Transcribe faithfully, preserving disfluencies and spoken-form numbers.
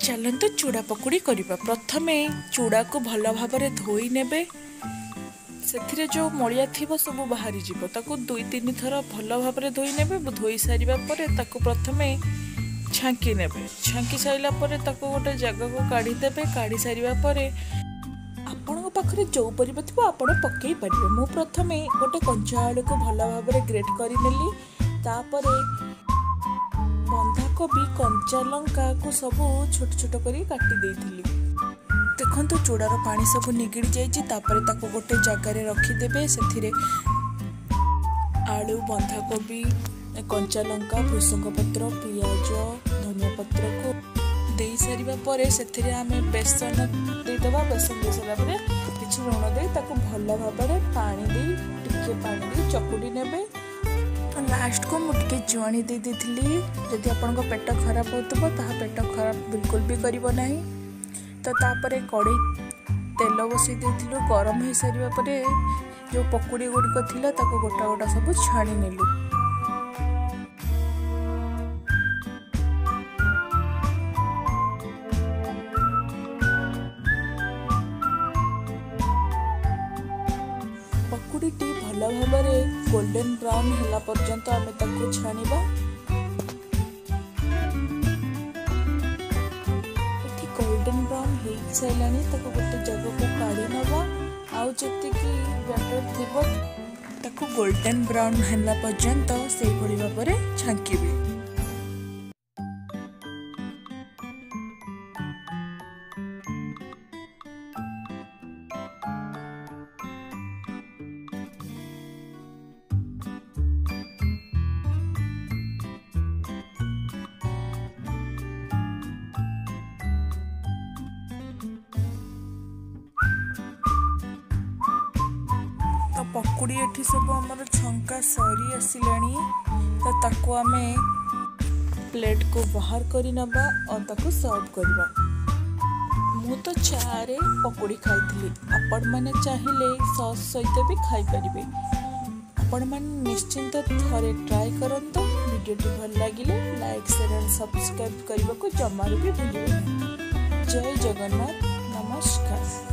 चलते चूड़ा पकुड़ी करवा। प्रथमे चूड़ा को भल भाव धोई नेबे। से जो मलिया थी सब बाहरी जीव ताकू दुई तीन थर भल भाव धोई नेबे। धोई सारिबा परे ताकू प्रथमे छांकी नेबे। छांकी साइला परे ताकू गोटे जगह को काढ़ी देबे। काढ़ी सारिबा परे आपन पाखरे जो परिबा थिबो आपण पकई परिबे। मु प्रथमे गोटे कंचा आलू को भल भाव ग्रेट करि नेली। तापरे बंधाकोबी कंचा लंका को सब छोट छोट करी काटी देइथिली। देखंतु चूड़ार पानी सब निगिड़ी जाइछि। तापरे ताको गोटे जगार रखिदेबे। सेथिरे आलू बंधाकोबी कंचा लंका भृसंग पत्र पियाज धनिया पत्र को दे सारिबा परे सेथिरे आमे बेसन देदेबा। बेसन दे सारा परे किछि लूण दे ताको भल भाबरे पानी दे टिके पानी दे चकुडी नेबे। लास्ट को मुझे जुआणी दे देथिली। जदि आपन को पेट खराब होतबो ताहा पेट खराब बिल्कुल भी करिवो नाही। तो तापरे कड़े तेल बसई देथिलु। गरम हो सारिबा परे जो पकुड़ी गुड़िक थिला ताको गोटा गोटा सब छाणी नेलु। पकुड़ीटी भल भाव गोल्डन ब्राउन होला पर्यंत आमे ताको छाणीबा। एठी गोल्डन ब्राउन हे साइलानी ताको गोटे जगह को काढी नबा। आउ जति की बैटर थिबो ताको गोल्डन ब्राउन होला पर्यंत सेही भली भाबरे छांकीबे। पकुड़ी एठी सब हमर छंका सरी आसिलानी। तो ताको आमे प्लेट को बाहर करी नबा और ताको सर्व करबा। मु तो चारे पकुड़ी खाइथिली। आपण माने चाहिले सॉस सहित भी खाई परिबे। आपण माने निश्चिंत थरे ट्राई करंतो। वीडियोटी भल लागिले लाइक शेयर एंड सब्सक्राइब करबा को जमार भी भूलिबे। जय जगन्नाथ। नमस्कार।